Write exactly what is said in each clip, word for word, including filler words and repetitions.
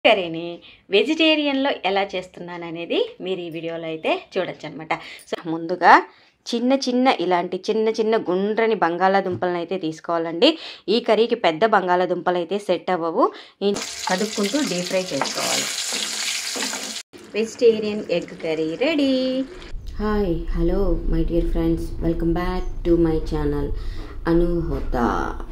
కర్రీని వెజిటేరియన్లో ఎలా చేస్తున్నాను అనేది మీరు ఈ వీడియోలో అయితే చూడొచ్చు అనమాట. సో ముందుగా చిన్న చిన్న ఇలాంటి చిన్న చిన్న గుండ్రని బంగాళాదుంపలను అయితే తీసుకోవాలండి. ఈ కర్రీకి పెద్ద బంగాళాదుంపలు అయితే సెట్ అవ్వవు. కడుక్కుంటూ డీప్ ఫ్రై చేసుకోవాలి. Vegetarian egg curry ready. Hi hello my dear friends, welcome back to my channel అనుహోతా.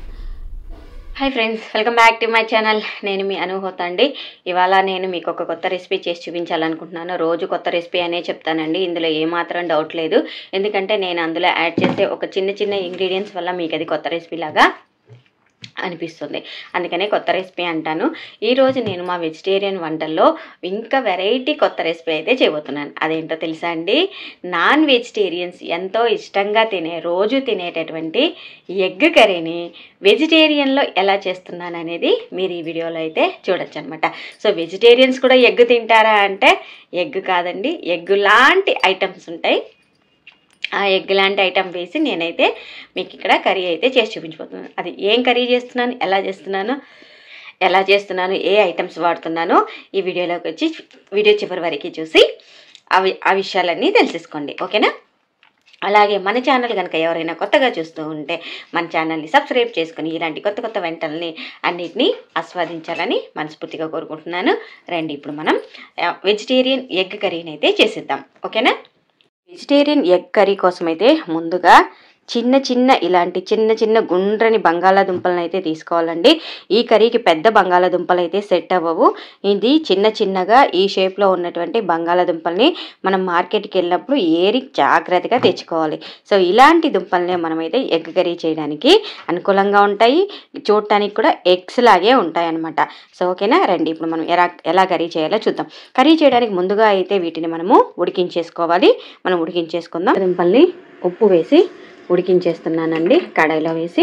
Hi friends, welcome back to my channel. నేను మీ అనుహోతా అండి. ఇవాళ నేను మీకు ఒక కొత్త రెసిపీ చేసి చూపించాలనుకుంటున్నాను. రోజు కొత్త రెసిపీ అనే చెప్తానండి, ఇందులో ఏమాత్రం డౌట్ లేదు. ఎందుకంటే నేను అందులో యాడ్ చేసే ఒక చిన్న చిన్న ఇంగ్రీడియంట్స్ వల్ల మీకు అది కొత్త రెసిపీ లాగా అనిపిస్తుంది. అందుకనే కొత్త రెసిపీ అంటాను. ఈరోజు నేను మా వెజిటేరియన్ వంటల్లో ఇంకా వెరైటీ కొత్త రెసిపీ అయితే చేయబోతున్నాను. అదేంటో తెలుసా అండి? నాన్ వెజిటేరియన్స్ ఎంతో ఇష్టంగా తినే రోజు తినేటటువంటి ఎగ్ కర్రీని వెజిటేరియన్లో ఎలా చేస్తున్నాను అనేది మీరు ఈ వీడియోలో అయితే చూడొచ్చు అనమాట. సో వెజిటేరియన్స్ కూడా ఎగ్ తింటారా అంటే ఎగ్ కాదండి, ఎగ్ లాంటి ఐటమ్స్ ఉంటాయి. ఆ ఎగ్ లాంటి ఐటమ్ వేసి నేనైతే మీకు ఇక్కడ కర్రీ అయితే చేసి చూపించబోతున్నాను. అది ఏం కర్రీ చేస్తున్నాను, ఎలా చేస్తున్నాను ఎలా చేస్తున్నాను ఏ ఐటమ్స్ వాడుతున్నానో ఈ వీడియోలోకి వచ్చి వీడియో చివరి వరకు చూసి అవి ఆ విషయాలన్నీ తెలిసేసుకోండి, ఓకేనా? అలాగే మన ఛానల్ కనుక ఎవరైనా కొత్తగా చూస్తూ ఉంటే మన ఛానల్ని సబ్స్క్రైబ్ చేసుకుని ఇలాంటి కొత్త కొత్త వంటల్ని అన్నిటినీ ఆస్వాదించాలని మనస్ఫూర్తిగా కోరుకుంటున్నాను. రండి ఇప్పుడు మనం వెజిటేరియన్ ఎగ్ కర్రీని అయితే చేసిద్దాం, ఓకేనా? వెజిటేరియన్ ఎగ్ కర్రీ కోసం అయితే ముందుగా చిన్న చిన్న ఇలాంటి చిన్న చిన్న గుండ్రని బంగాళాదుంపలను అయితే తీసుకోవాలండి. ఈ కర్రీకి పెద్ద బంగాళాదుంపలు అయితే సెట్ అవ్వవు. ఇది చిన్న చిన్నగా ఈ షేప్లో ఉన్నటువంటి బంగాళాదుంపల్ని మనం మార్కెట్కి వెళ్ళినప్పుడు ఏరి జాగ్రత్తగా తెచ్చుకోవాలి. సో ఇలాంటి దుంపల్ని మనమైతే ఎగ్ కర్రీ చేయడానికి అనుకూలంగా ఉంటాయి, చూడటానికి కూడా ఎగ్స్ లాగే ఉంటాయి అన్నమాట. సో ఓకేనా, రండి ఇప్పుడు మనం ఎలా ఎలా కర్రీ చేయాలో చూద్దాం. కర్రీ చేయడానికి ముందుగా అయితే వీటిని మనము ఉడికించేసుకోవాలి. మనం ఉడికించేసుకుందాం. దుంపల్ని ఉప్పు వేసి ఉడికించేస్తున్నానండి కడాయిలో వేసి.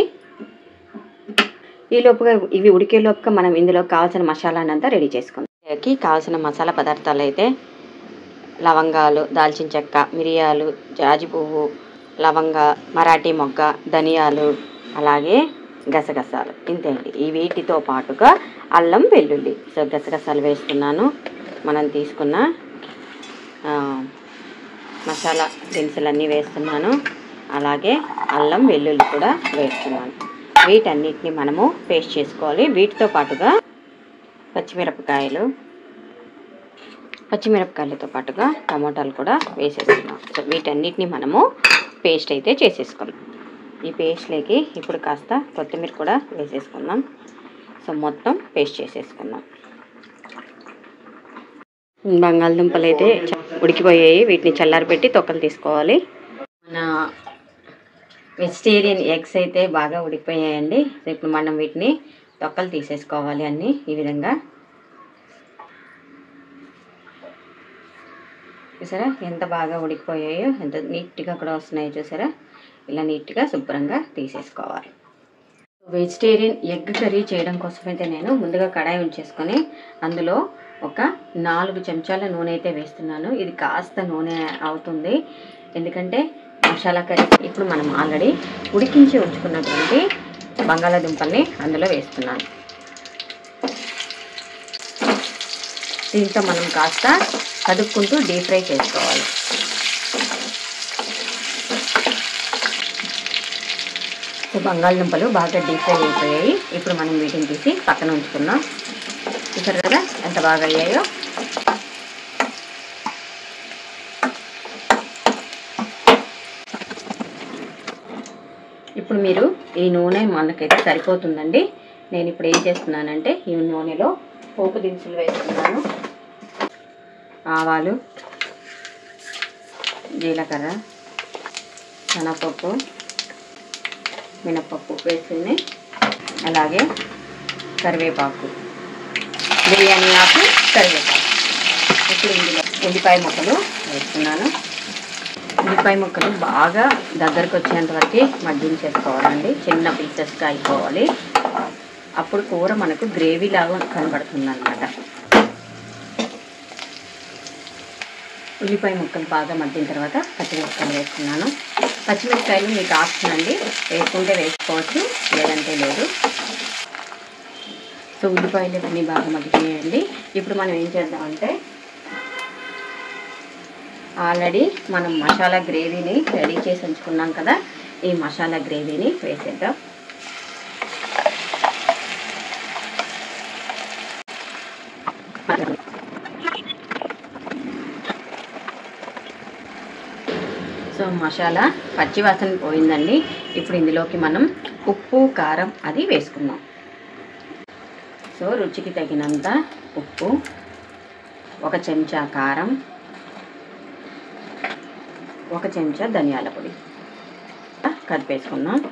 ఈ లోపుగా ఇవి ఉడికే లోపుగా మనం ఇందులో కావాల్సిన మసాలానంతా రెడీ చేసుకుందాం. దీనికి కావాల్సిన మసాలా పదార్థాలు అయితే లవంగాలు, దాల్చిన చెక్క, మిరియాలు, జాజి పువ్వు, లవంగ, మరాఠీ మొగ్గ, ధనియాలు, అలాగే గసగసాలు, ఇంతే అండి. ఈ వీటితో పాటుగా అల్లం, వెల్లుల్లి. సో గసగసాలు వేస్తున్నాను. మనం తీసుకున్న మసాలా దినుసులన్నీ వేస్తున్నాను. అలాగే అల్లం, వెల్లుల్లి కూడా వేస్తున్నాను. వీటన్నిటిని మనము పేస్ట్ చేసుకోవాలి. వీటితో పాటుగా పచ్చిమిరపకాయలు పచ్చిమిరపకాయలతో పాటుగా టమాటాలు కూడా వేసేస్తున్నాం. సో వీటన్నిటిని మనము పేస్ట్ అయితే చేసేసుకున్నాం. ఈ పేస్ట్లోకి ఇప్పుడు కాస్త కొత్తిమీర కూడా వేసేసుకుందాం. సో మొత్తం పేస్ట్ చేసేసుకుందాం. బంగాళదుంపలు అయితే ఉడికిపోయాయి. వీటిని చల్లారబెట్టి తొక్కలు తీసుకోవాలి. మన వెజిటేరియన్ ఎగ్స్ అయితే బాగా ఉడికిపోయాయండి. సో ఇప్పుడు మనం వీటిని తొక్కలు తీసేసుకోవాలి అన్నీ ఈ విధంగా. చూసారా ఎంత బాగా ఉడికిపోయాయో, ఎంత నీట్గా కూడా వస్తున్నాయో చూసారా. ఇలా నీట్గా శుభ్రంగా తీసేసుకోవాలి. వెజిటేరియన్ ఎగ్ కర్రీ చేయడం కోసం అయితే నేను ముందుగా కడాయి ఉంచేసుకొని అందులో ఒక నాలుగు చెంచాల నూనె అయితే వేస్తున్నాను. ఇది కాస్త నూనె అవుతుంది ఎందుకంటే మసాలా కర్రీ. ఇప్పుడు మనం ఆల్రెడీ ఉడికించి ఉంచుకున్నటువంటి బంగాళాదుంపల్ని అందులో వేస్తున్నాను. దీంతో మనం కాస్త కదుపుకుంటూ డీప్ ఫ్రై చేసుకోవాలి. సో బంగాళదుంపలు బాగా డీప్ ఫ్రై అయిపోయాయి. ఇప్పుడు మనం వీటిని తీసి పక్కన ఉంచుకుందాం. చూసారు కదా ఎంత బాగా అయ్యాయో. ఇప్పుడు మీరు ఈ నూనె మనకైతే సరిపోతుందండి. నేను ఇప్పుడు ఏం చేస్తున్నానంటే ఈ నూనెలో పోపు దినుసులు వేస్తున్నాను. ఆవాలు, జీలకర్ర, శనగపప్పు, మినపప్పు వేసుకుని, అలాగే కరివేపాకు, బిర్యానీ ఆకు, కరివేపాకు. ఇప్పుడు ఇందులో ఉల్లిపాయ ముక్కలు వేస్తున్నాను. ఉల్లిపాయ ముక్కలు బాగా దగ్గరకు వచ్చేంత వరకు మగ్గించేసుకోవాలండి. చిన్న పీసెస్గా అయిపోవాలి. అప్పుడు కూర మనకు గ్రేవీ లాగా కనబడుతుంది అన్నమాట. ఉల్లిపాయ ముక్కలు బాగా మగ్గిన తర్వాత పచ్చిమిరపకాయలు వేసుకున్నాను. పచ్చిమిరపకాయలు మీకు ఆప్షన్ అండి, వేసుకుంటే వేసుకోవచ్చు, లేదంటే లేదు. సో ఉల్లిపాయలు ఇవన్నీ బాగా మగ్గిపోయాయండి. ఇప్పుడు మనం ఏం చేద్దామంటే ఆల్రెడీ మనం మసాలా గ్రేవీని రెడీ చేసి ఉంచుకున్నాం కదా, ఈ మసాలా గ్రేవీని వేసేద్దాం. సో మసాలా పచ్చివాసన పోయిందండి. ఇప్పుడు ఇందులోకి మనం ఉప్పు కారం అది వేసుకుందాం. సో రుచికి తగినంత ఉప్పు, ఒక చెంచా కారం, ఒక చెంచా ధనియాల పొడి కలిపేసుకుందాం.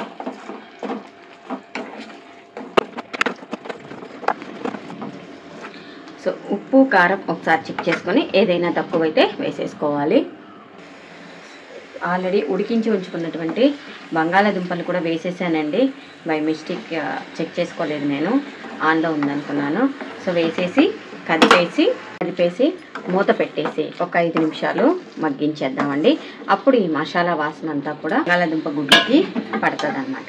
సో ఉప్పు కారం ఒకసారి చెక్ చేసుకొని ఏదైనా తక్కువైతే వేసేసుకోవాలి. ఆల్రెడీ ఉడికించి ఉంచుకున్నటువంటి బంగాళాదుంపలు కూడా వేసేసానండి. బై మిస్టేక్ చెక్ చేసుకోలేదు, నేను ఆన్లో ఉందనుకున్నాను. సో వేసేసి కదిపేసి కదిపేసి మూత పెట్టేసి ఒక ఐదు నిమిషాలు మగ్గించేద్దామండి. అప్పుడు ఈ మసాలా వాసన అంతా కూడా బంగాళాదుంప గుడ్డుకి పడుతుంది అన్నమాట.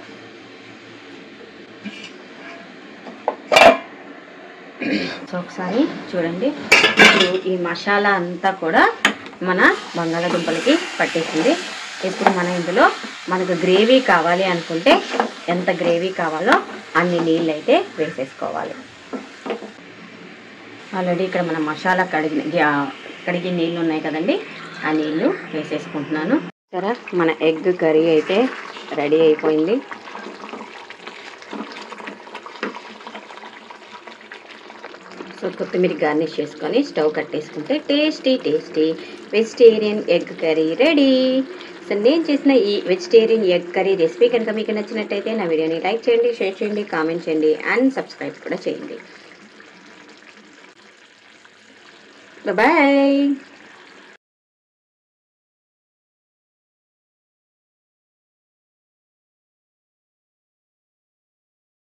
సో ఒకసారి చూడండి, ఇప్పుడు ఈ మసాలా అంతా కూడా మన బంగాళాదుంపలకి పట్టేసింది. ఇప్పుడు మనం ఇందులో మనకు గ్రేవీ కావాలి అనుకుంటే ఎంత గ్రేవీ కావాలో అన్ని నీళ్ళు అయితే వేసేసుకోవాలి. ఆల్రెడీ ఇక్కడ మన మసాలా కడిగి కడిగి నీళ్ళు ఉన్నాయి కదండి, ఆ నీళ్ళు వేసేసుకుంటున్నాను. సరే, మన ఎగ్ కర్రీ అయితే రెడీ అయిపోయింది. సో కొత్తిమీర గార్నిష్ చేసుకొని స్టవ్ కట్టేసుకుంటే tasty tasty vegetarian egg curry ready. So నేను చేసిన ఈ వెజిటేరియన్ ఎగ్ కర్రీ రెసిపీ కనుక మీకు నచ్చినట్టయితే నా వీడియోని లైక్ చేయండి, షేర్ చేయండి, కామెంట్ చేయండి అండ్ సబ్స్క్రైబ్ కూడా చేయండి. బాయ్.